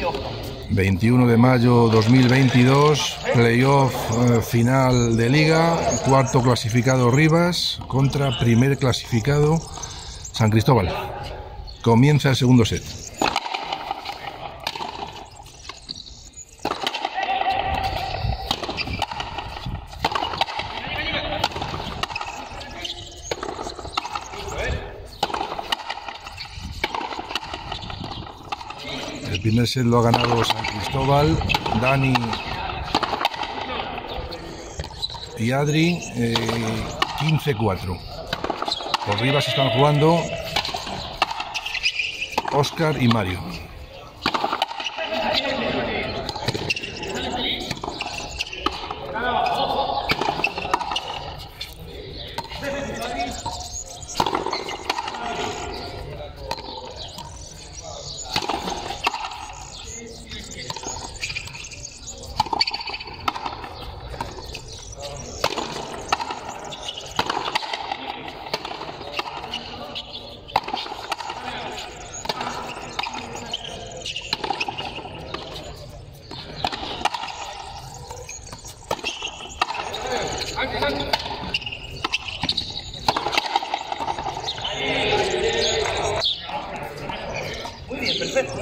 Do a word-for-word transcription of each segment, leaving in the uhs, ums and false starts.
veintiuno de mayo dos mil veintidós, playoff eh, final de liga, cuarto clasificado Rivas contra primer clasificado San Cristóbal. Comienza el segundo set. El primer set lo ha ganado San Cristóbal, Dani y Adri, eh, quince cuatro. Por Rivas están jugando Óscar y Mario. Muy bien, perfecto.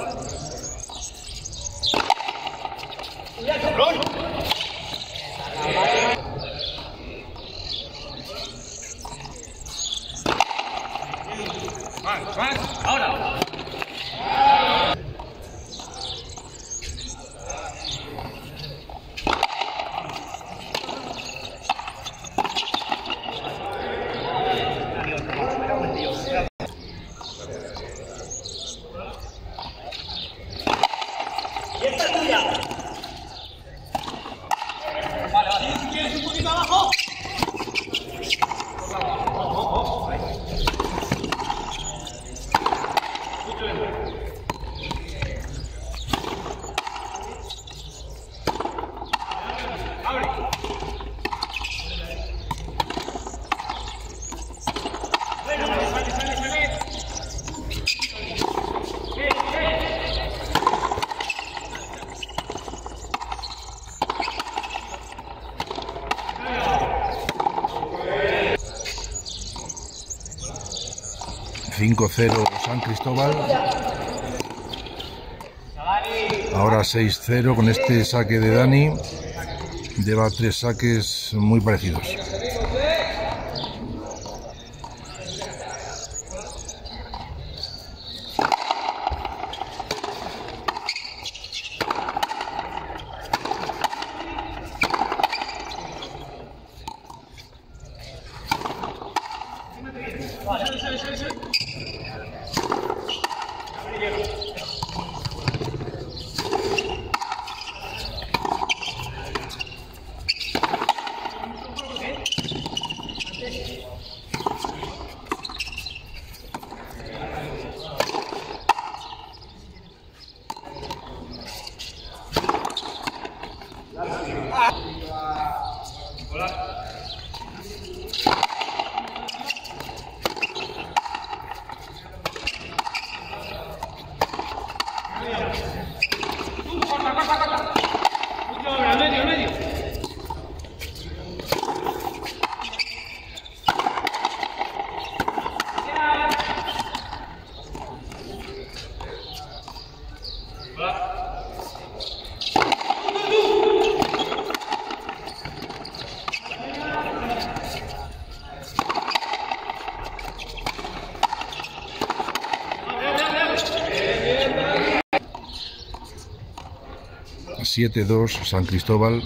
Más, más, ahora. cinco cero San Cristóbal. Ahora seis cero con este saque de Dani. Lleva tres saques muy parecidos. siete dos San Cristóbal.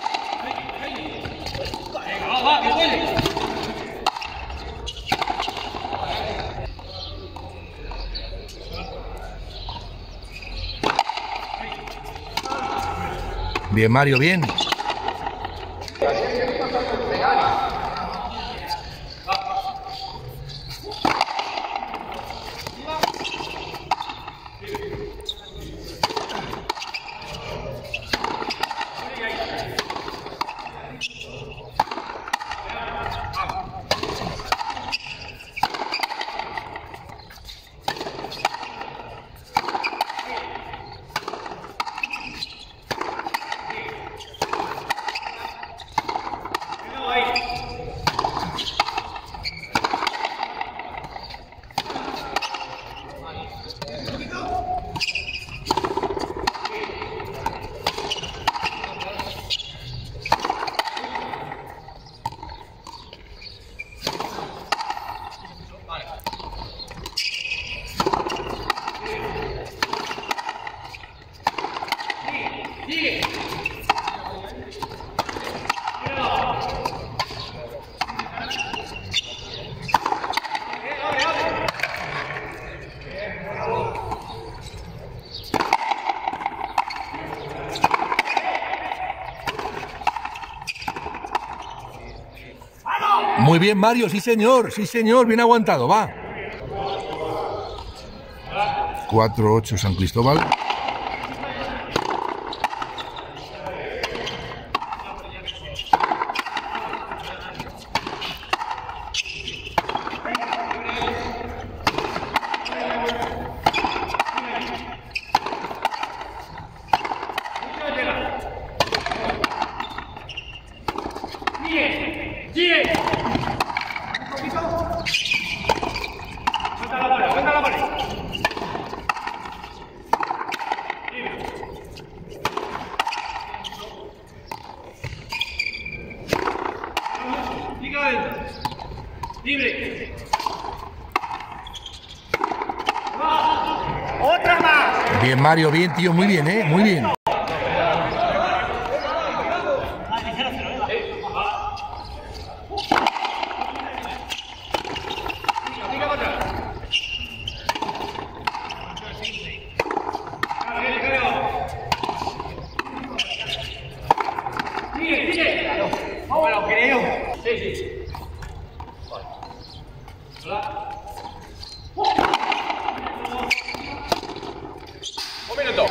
Bien, Mario, bien. Muy bien, Mario, sí señor, sí señor, bien aguantado, va. cuatro ocho San Cristóbal. Libre. Otra más. Bien, Mario, bien, tío, muy bien, eh, muy bien. Sigue, sigue. Vamos, lo creo. Sí, sí. Un minuto.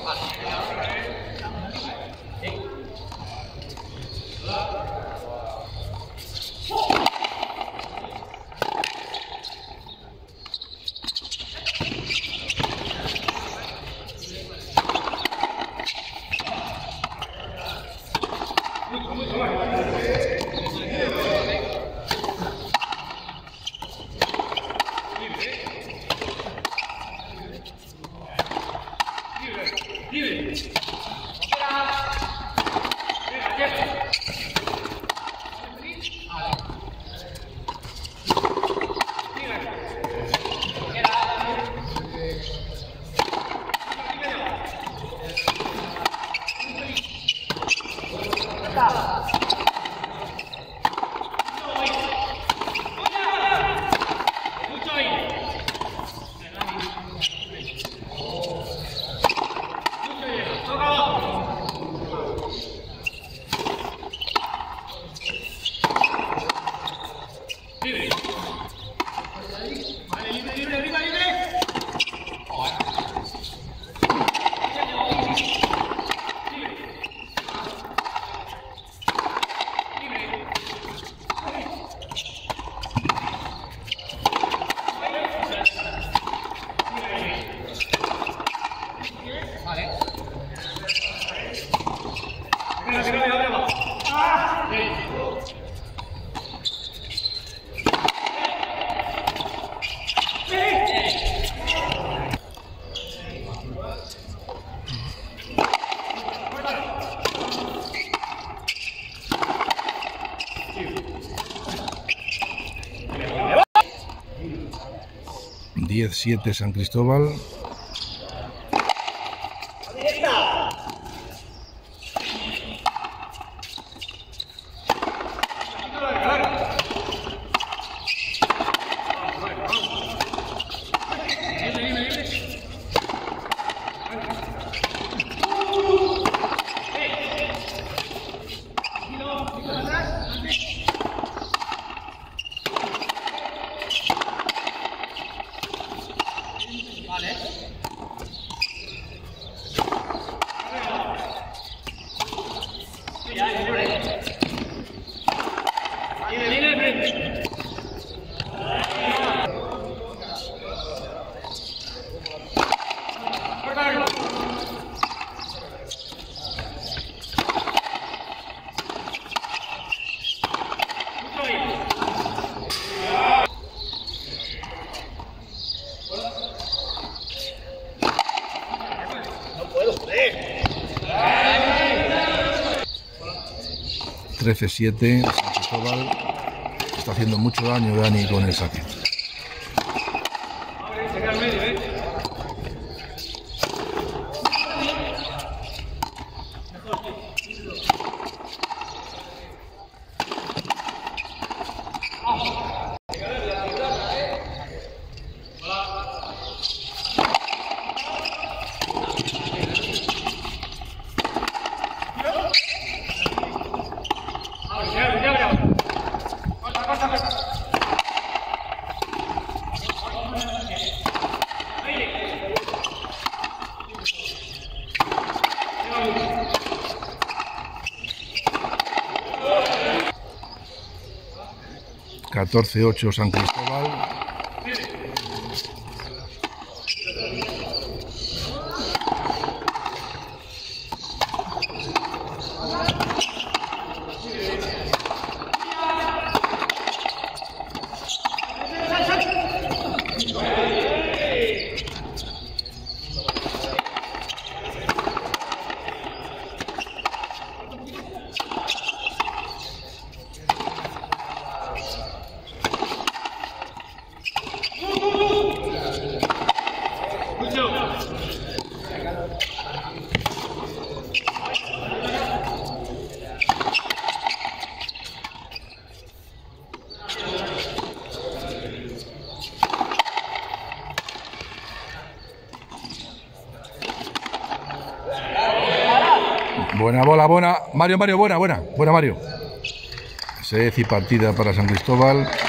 diez siete San Cristóbal. trece siete San Cristóbal. Está haciendo mucho daño Dani con el saque. catorce ocho San Cristóbal. Buena bola, buena. Mario, Mario, buena, buena. Buena, Mario. Sed y partida para San Cristóbal.